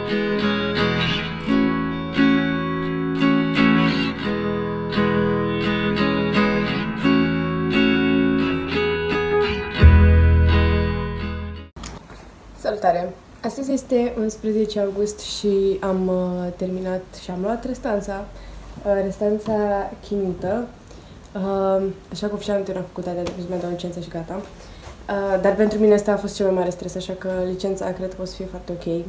Salutare! Astăzi este 11 august și am terminat și am luat restanța chinută. Așa că oficial am facultatea de mi-a dat licența și gata. Dar pentru mine asta a fost cel mai mare stres, așa că licența cred că o să fie foarte ok.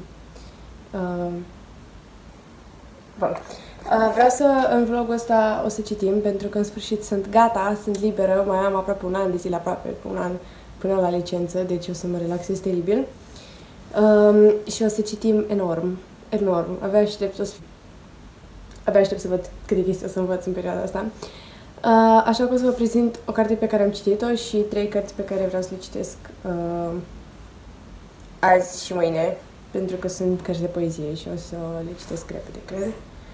Bun. Vreau să, în vlogul ăsta, o să citim, pentru că în sfârșit sunt gata, sunt liberă, mai am aproape un an de zile, un an până la licență, deci o să mă relaxez teribil. Și o să citim enorm. Abia aștept să văd câte chestii o să învăț în perioada asta. Așa că o să vă prezint o carte pe care am citit-o și 3 cărți pe care vreau să le citesc azi și mâine, pentru că sunt cărți de poezie și o să le citesc repede, cred.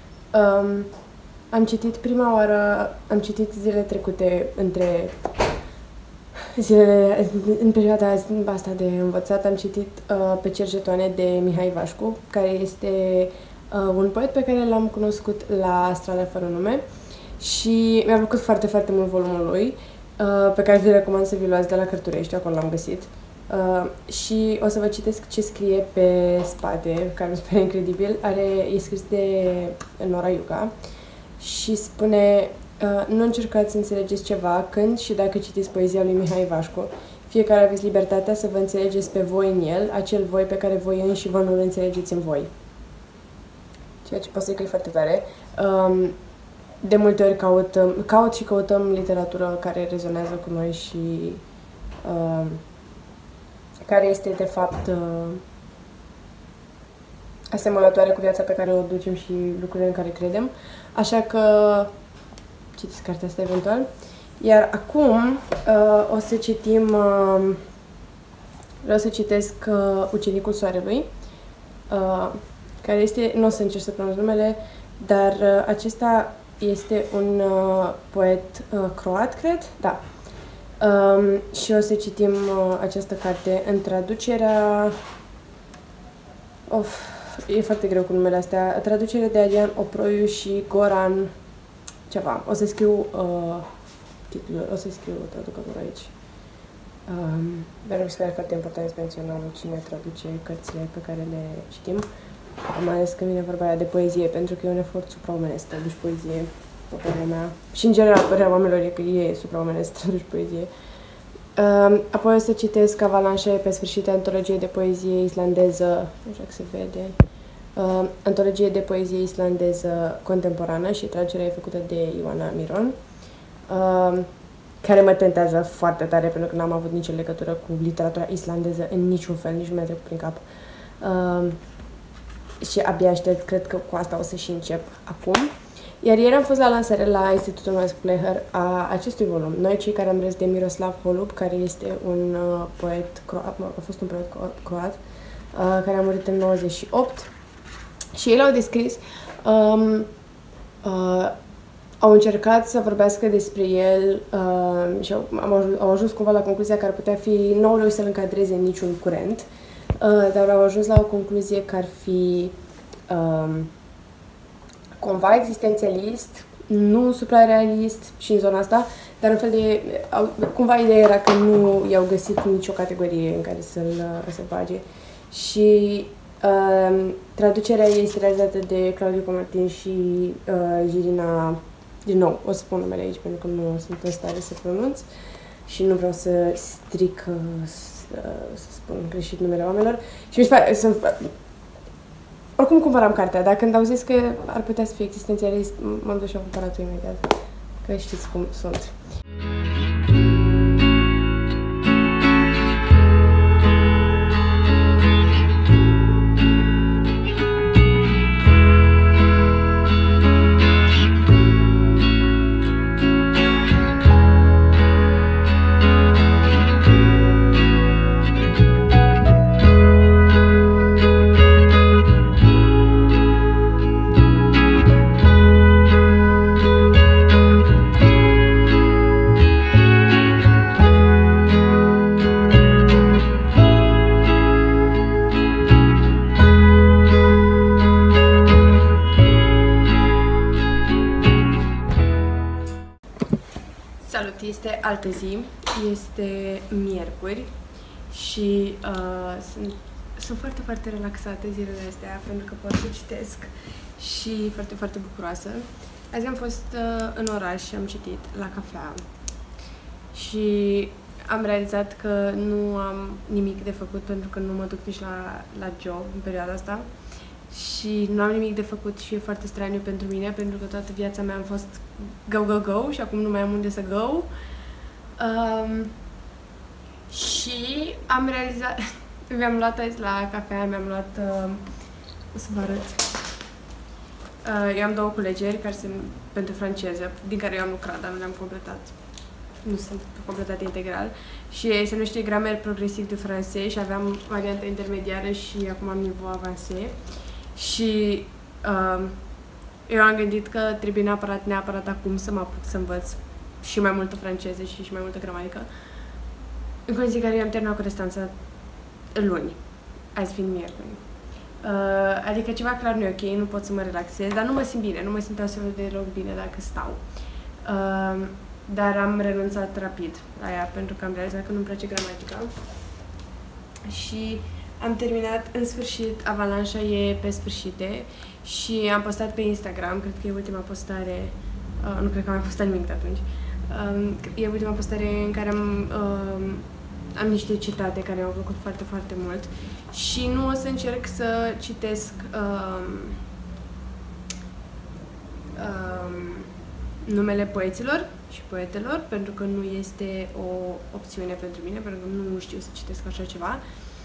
Am citit prima oară, zilele trecute, în perioada asta de învățat, am citit Pe Cercetoane de Mihai Vașcu, care este un poet pe care l-am cunoscut la Strada fără nume și mi-a plăcut foarte, foarte mult volumul lui, pe care vi recomand să vi luați de la Cărturești, acolo l-am găsit. Și o să vă citesc ce scrie pe spate, care mi se pare incredibil. E scris de Nora Iuca și spune: nu încercați să înțelegeți ceva când și dacă citiți poezia lui Mihai Vașcu. Fiecare aveți libertatea să vă înțelegeți pe voi în el, acel voi pe care voi înși vă nu-l înțelegeți în voi. Ceea ce pot să zic că e foarte tare. De multe ori căutăm literatură care rezonează cu noi și care este de fapt asemănătoare cu viața pe care o ducem și lucrurile în care credem. Așa că citiți cartea asta eventual. Iar acum o să citim, vreau să citesc Ucenicul Soarelui, care este, nu o să încerc să pronunț numele, dar acesta este un poet croat, cred? Da. Și o să citim această carte în traducerea... e foarte greu cu numele astea. Traducerea de Adrian Oproiu și Goran ceva. O să scriu titlul, o să scriu traducătorul aici. Dar mi se pare foarte important să menționăm cine traduce cărțile pe care le citim. Mai ales când vine vorba aia de poezie, pentru că e un efort supraomenesc să traduci poezie, pe părerea mea. Și în general, părerea oamenilor e că e supraomenesc să traduci poezie. Apoi o să citesc Avalanșe pe sfârșit, antologie de poezie islandeză, nu știu dacă se vede, antologie de poezie islandeză contemporană și traducerea e făcută de Ioana Miron, care mă tentează foarte tare, pentru că n-am avut nicio legătură cu literatura islandeză în niciun fel, nici nu mi-a trecut prin cap. Și abia aștept, cred că cu asta o să și încep acum. Iar ieri am fost la lansare la Institutul Noescu Pleher a acestui volum, Noi cei care am râs, de Miroslav Holub, care este un poet croat, a fost un poet croat, care a murit în 98. Și ei l-au descris, au încercat să vorbească despre el și au ajuns cumva la concluzia că ar putea fi, nu au reușit să-l încadreze în niciun curent, dar au ajuns la o concluzie că ar fi cumva existențialist, nu suprarealist și în zona asta, dar în fel de... cumva ideea era că nu i-au găsit nicio categorie în care să-l bage. Și traducerea este realizată de Claudiu Comartin și Jirina, din nou, o să spun numele aici pentru că nu sunt în stare să pronunț și nu vreau să stric, să spun greșit numele oamenilor. Și mi se pare, oricum cumpăram cartea, dar când au zis că ar putea să fie existențialist, m-am dus și am cumpărat-o imediat, că știți cum sunt. Astăzi este altă zi, este miercuri și sunt foarte, foarte relaxate zilele astea pentru că pot să citesc și foarte, foarte bucuroasă. Azi am fost în oraș și am citit la cafea și am realizat că nu am nimic de făcut pentru că nu mă duc nici la job în perioada asta și nu am nimic de făcut și e foarte straniu pentru mine pentru că toată viața mea am fost go, go, go și acum nu mai am unde să go. Și am realizat, mi-am luat azi la cafea, mi-am luat, o să vă arăt, eu am 2 culegeri care sunt pentru franceză, din care eu am lucrat, dar nu le-am completat. Nu sunt completate integral și se numește Grammaire progresiv de francez și aveam varianta intermediară și acum am niveau avansé și eu am gândit că trebuie neapărat acum să mă apuc să învăț și mai multă franceză și mai multă gramatică în condiții care eu am terminat cu restanța luni, azi fiind miercuri. Adică ceva clar nu e ok, nu pot să mă relaxez, dar nu mă simt bine, nu mă simt absolut deloc bine dacă stau. Dar am renunțat rapid la ea pentru că am realizat că nu-mi place gramatica și am terminat în sfârșit, avalanșa e pe sfârșite și am postat pe Instagram, cred că e ultima postare, nu cred că am mai postat nimic de atunci, e ultima postare în care am niște citate care mi-au plăcut foarte, foarte mult și nu o să încerc să citesc numele poeților și poetelor, pentru că nu este o opțiune pentru mine, pentru că nu știu să citesc așa ceva.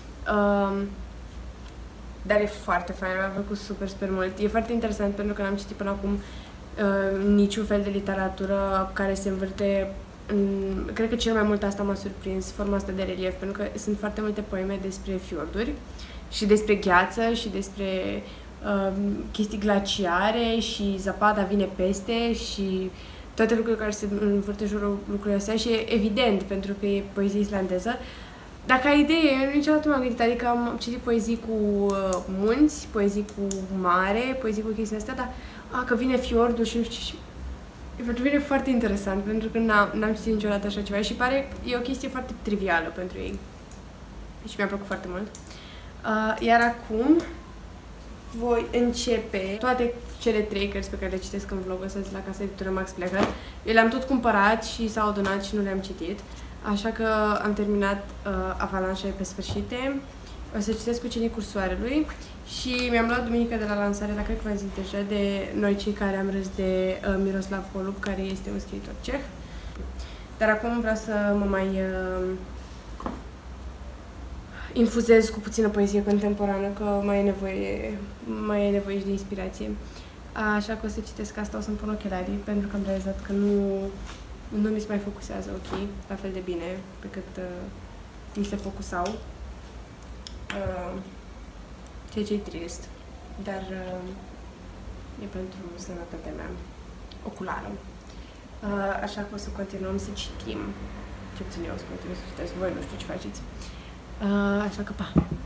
Dar e foarte fain, mi-a plăcut super mult. E foarte interesant pentru că n-am citit până acum niciun fel de literatură care se învârte cred că cel mai mult asta m-a surprins, forma asta de relief, pentru că sunt foarte multe poeme despre fiorduri și despre gheață și despre chestii glaciare și zăpada vine peste și toate lucrurile care se învârte în jurul lucrurilor astea și e evident pentru că e poezie islandeză. Dacă ai idee, eu niciodată m-am gândit, adică am citit poezii cu munți, poezii cu mare, poezii cu chestii astea, dar că vine fiordul și nu știu ce. Pentru mine e foarte interesant, pentru că n-am citit niciodată așa ceva și e o chestie foarte trivială pentru ei. Și mi-a plăcut foarte mult. Iar acum voi începe toate cele 3 cărți pe care le citesc în vlogul ăsta la Casa Editură Max Pleacă. Eu le-am tot cumpărat și s-au adunat și nu le-am citit. Așa că am terminat avalanșa pe sfârșite. O să citesc Ucenicul Soarelui și mi-am luat duminică de la lansare, dar cred că v-am zis deja, de Noi cei care am râs de Miroslav Holub, care este un scriitor ceh. Dar acum vreau să mă mai infuzez cu puțină poezie contemporană, că mai e nevoie și de inspirație. Așa că o să citesc asta, o să-mi pun ochelarii, pentru că am realizat că nu mi se mai focusează ochii la fel de bine pe cât mi se focusau. Ceea ce e trist, dar e pentru sănătatea mea oculară. Așa că o să continuăm să citim. Ce puțin eu o să continui să citesc, voi nu știu ce faceți. Așa că pa!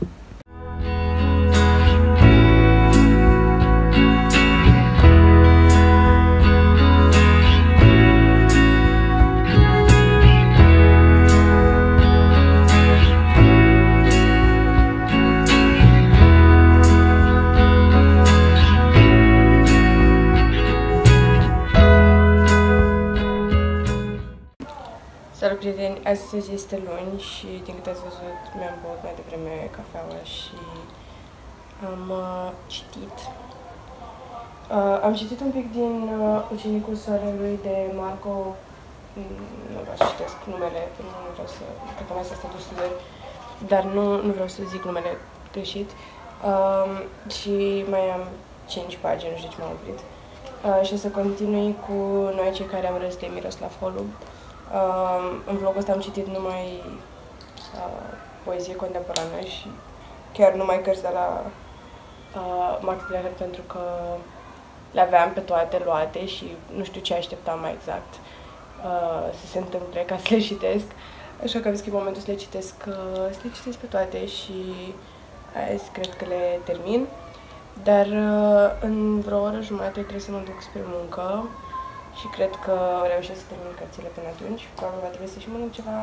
Salut, prieteni! Astăzi este luni și, din câte ați văzut, mi-am băut mai devreme cafeaua și am citit. Am citit un pic din Ucenicul Soarelui de Marco, nu vreau să citesc numele, nu vreau să, cred că mai sunt studiuri, dar nu vreau să zic numele greșit. Și mai am 5 pagini, nu știu ce m-am oprit. Și o să continui cu Noi cei care am râs de Miroslav Holub. În vlogul ăsta am citit numai poezie contemporană și chiar numai cărți de la Max Pleacă, pentru că le aveam pe toate luate și nu știu ce așteptam mai exact să se întâmple ca să le citesc. Așa că am zis că e momentul să le citesc pe toate și azi cred că le termin. Dar în vreo oră jumătate trebuie să mă duc spre muncă și cred că reușesc să termin cărțile până atunci. Probabil va trebui să și mănânc ceva.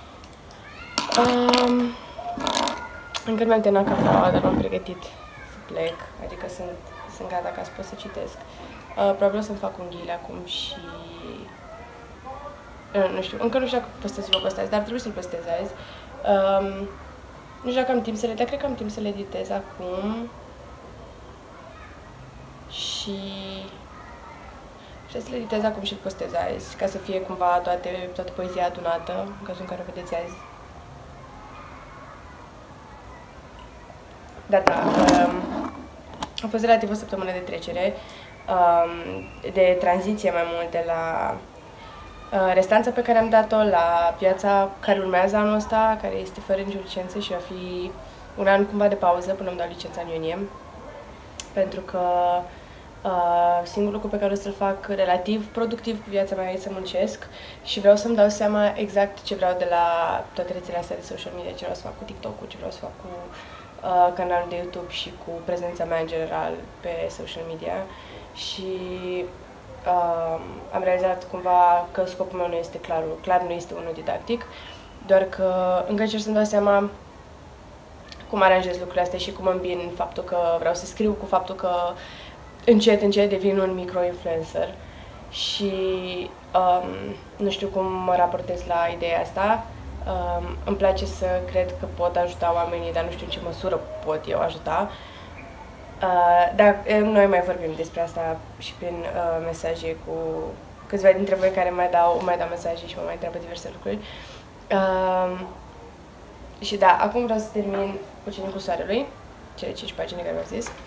Încă mi-am terminat cafeaua, dar m-am pregătit să plec, adică sunt gata ca să pot să citesc. Probabil o să-mi fac unghiile acum și... nu știu, încă nu știu dacă postez vlogul ăsta azi, dar trebuie să-l postez azi. Nu știu dacă am timp să le... dar cred că am timp să le editez acum. Și... să le editez acum și îl postez azi, ca să fie cumva toată poezia adunată, în cazul în care o vedeți azi. Dar da, a fost relativ o săptămână de trecere, de tranziție mai mult de la restanța pe care am dat-o la viața care urmează anul ăsta, care este fără nicio licență și va fi un an cumva de pauză până îmi dau licența în iunie. Pentru că singurul lucru pe care o să-l fac relativ productiv cu viața mea e să muncesc și vreau să-mi dau seama exact ce vreau de la toate rețelele astea de social media, ce vreau să fac cu TikTok-ul, ce vreau să fac cu canalul de YouTube și cu prezența mea în general pe social media. Și am realizat cumva că scopul meu nu este clar nu este unul didactic, doar că încă încerc să-mi dau seama cum aranjez lucrurile astea și cum îmbin faptul că vreau să scriu cu faptul că încet devin un micro-influencer și nu știu cum mă raportez la ideea asta. Îmi place să cred că pot ajuta oamenii, dar nu știu în ce măsură pot eu ajuta. Dar noi mai vorbim despre asta și prin mesaje cu câțiva dintre voi care mai dau mesaje și mă mai întreabă diverse lucruri. Și da, acum vreau să termin Ucenicul Soarelui, cele 5 pagini care v-am zis.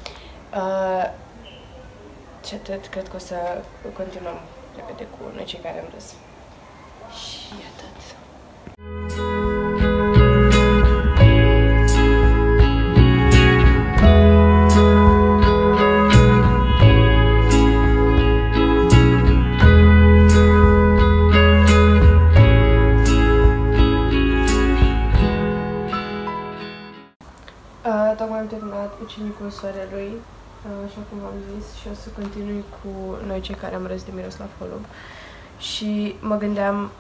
Și atât, cred că o să continuăm repede cu noi cei care am râs. Și atât. Tocmai am terminat Ucenicul Soarelui, așa cum v-am zis, și o să continui cu noi cei care am râs de Miroslav Holub. Și mă gândeam,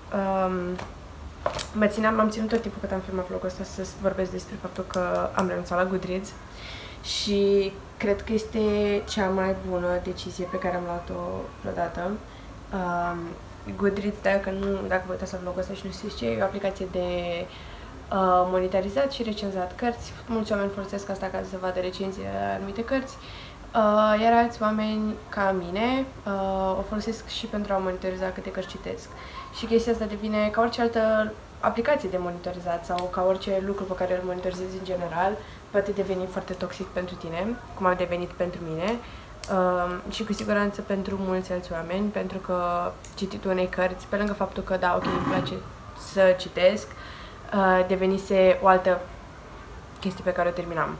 m-am ținut tot timpul cât am filmat vlogul ăsta să vorbesc despre faptul că am renunțat la Goodreads și cred că este cea mai bună decizie pe care am luat-o vreodată. Goodreads, dacă vă uitați la vlogul ăsta și nu știți ce, e o aplicație de monitorizat și recenzat cărți. Mulți oameni folosesc asta ca să vadă recenzii la anumite cărți, iar alți oameni ca mine o folosesc și pentru a monitoriza câte cărți citesc. Și chestia asta devine ca orice altă aplicație de monitorizat sau ca orice lucru pe care îl monitorizezi în general, poate deveni foarte toxic pentru tine, cum a devenit pentru mine. Și cu siguranță pentru mulți alți oameni, pentru că cititul unei cărți, pe lângă faptul că da, ok, îmi place să citesc, devenise o altă chestie pe care o terminam.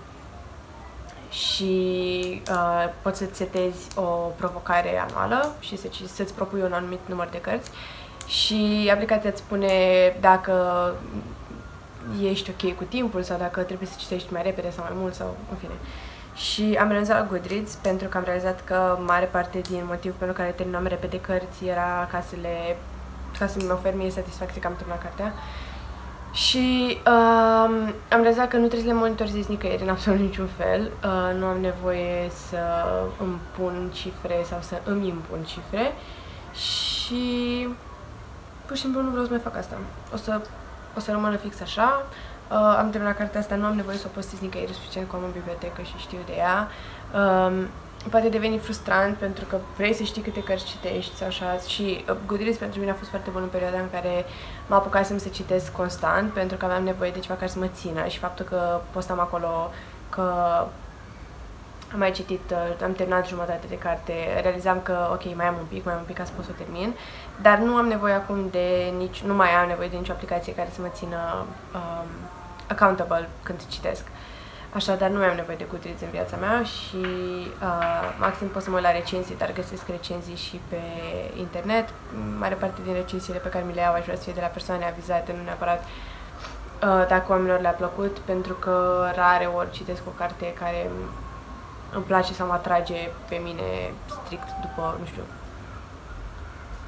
Și poți să-ți setezi o provocare anuală și să-ți propui un anumit număr de cărți și aplicația îți spune dacă ești ok cu timpul sau dacă trebuie să citești mai repede sau mai mult sau în fine. Și am renunțat la Goodreads pentru că am realizat că mare parte din motivul pentru care terminam repede cărți era ca să-mi ofer mie satisfacție că am terminat cartea. Și am realizat că nu trebuie să le monitorizez nicăieri în absolut niciun fel. Nu am nevoie să îmi pun cifre sau să îmi impun cifre și pur și simplu nu vreau să mai fac asta. O să rămână fix așa. Am terminat cartea asta, nu am nevoie să o postez nicăieri, suficient că am în bibliotecă și știu de ea. Poate deveni frustrant pentru că vrei să știi câte cărți citești sau așa și Goodreads pentru mine a fost foarte bun în perioada în care mă apucasem să citesc constant pentru că aveam nevoie de ceva care să mă țină și faptul că postam acolo că am mai citit, am terminat jumătate de carte, realizam că ok, mai am un pic ca să pot să o termin, dar nu am nevoie acum nu mai am nevoie de nicio aplicație care să mă țină accountable când citesc. Așadar, nu mai am nevoie de Goodreads în viața mea și maxim pot să mă uit la recenzii, dar găsesc recenzii și pe internet. Mare parte din recenziile pe care mi le iau aș vrea să fie de la persoane avizate, nu neapărat dacă oamenilor le-a plăcut, pentru că rare ori citesc o carte care îmi place sau mă atrage pe mine strict după, nu știu,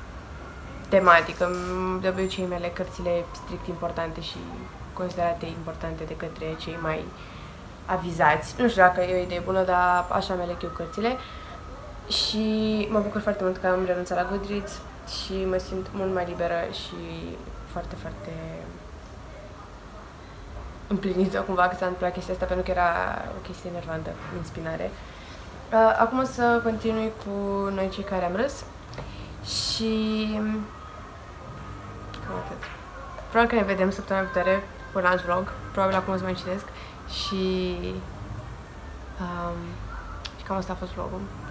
tematică. De obicei mele cărțile strict importante și considerate importante de către cei mai avizați. Nu știu dacă e o idee bună, dar așa mi aleg eu cărțile. Și mă bucur foarte mult că am renunțat la Goodreads și mă simt mult mai liberă și foarte, foarte împlinită cumva că s-a întâmplat chestia asta, pentru că era o chestie enervantă în spinare. Acum o să continui cu noi cei care am râs și cam atât. Probabil că ne vedem săptămâna viitoare cu un alt vlog, probabil acum o să mai citesc și cam asta a fost vlogul.